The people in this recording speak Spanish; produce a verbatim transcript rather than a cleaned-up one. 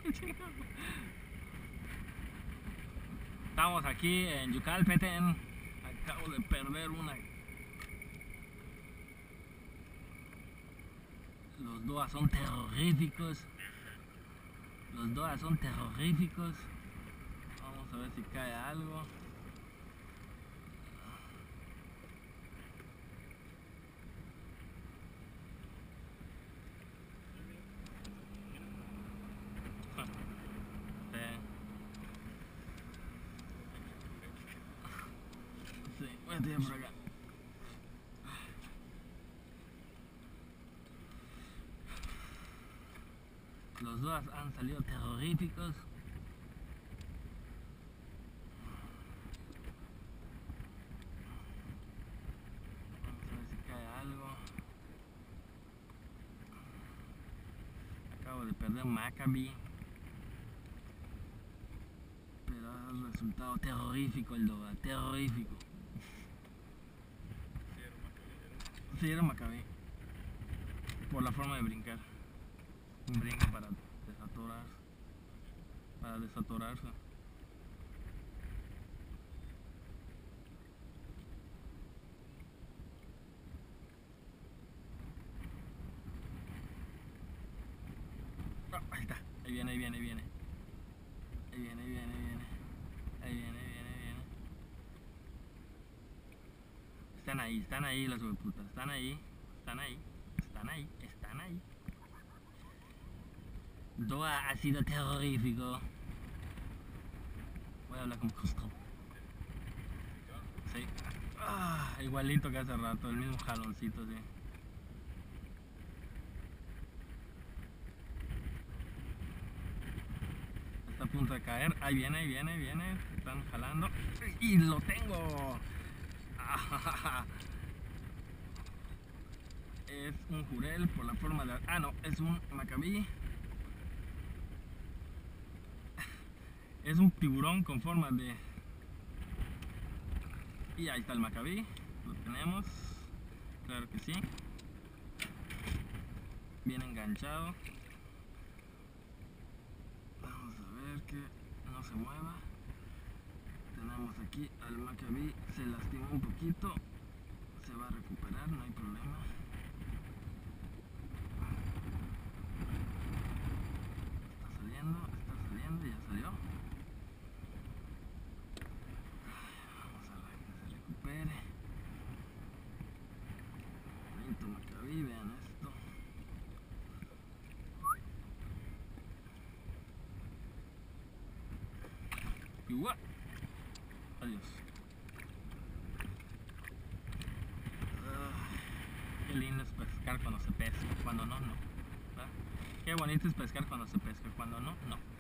Estamos aquí en Yucalpeten. Acabo de perder una. Los doas son terroríficos. Los doas son terroríficos. Vamos a ver si cae algo. Sí, voy a tirar por acá. Los dos han salido terroríficos. Vamos a ver si cae algo. Acabo de perder un Maccabi, pero ha resultado terrorífico el Doha, terrorífico. Sí, era Maccabi. Por la forma de brincar. Un brinco para desatorar. Para desatorarse. Oh, ahí está. Ahí viene, ahí viene, ahí viene. Ahí viene, ahí viene, ahí viene. Ahí viene, ahí viene, ahí viene. Están ahí, están ahí las hueputas. Están ahí, están ahí, están ahí, están ahí. Doha ha sido terrorífico. Voy a hablar con Costco. Sí. Ah, igualito que hace rato, el mismo jaloncito, sí. Está a punto de caer. Ahí viene, ahí viene, ahí viene. Están jalando. ¡Y lo tengo! Es un jurel por la forma de... Ah, no, es un Maccabi. Es un tiburón con forma de... Y ahí está el Maccabi. Lo tenemos. Claro que sí. Bien enganchado. Vamos a ver que no se mueva. Tenemos aquí al Maccabi. Se lastimó un poquito. Se va a recuperar, no hay problema. Está saliendo, está saliendo, ya salió. Vamos a ver que se recupere. Bonito Maccabi, vean esto. Y ¡guau! Adiós. Uh, qué lindo es pescar cuando se pesca, cuando no, no. ¿Verdad? Qué bonito es pescar cuando se pesca, cuando no, no.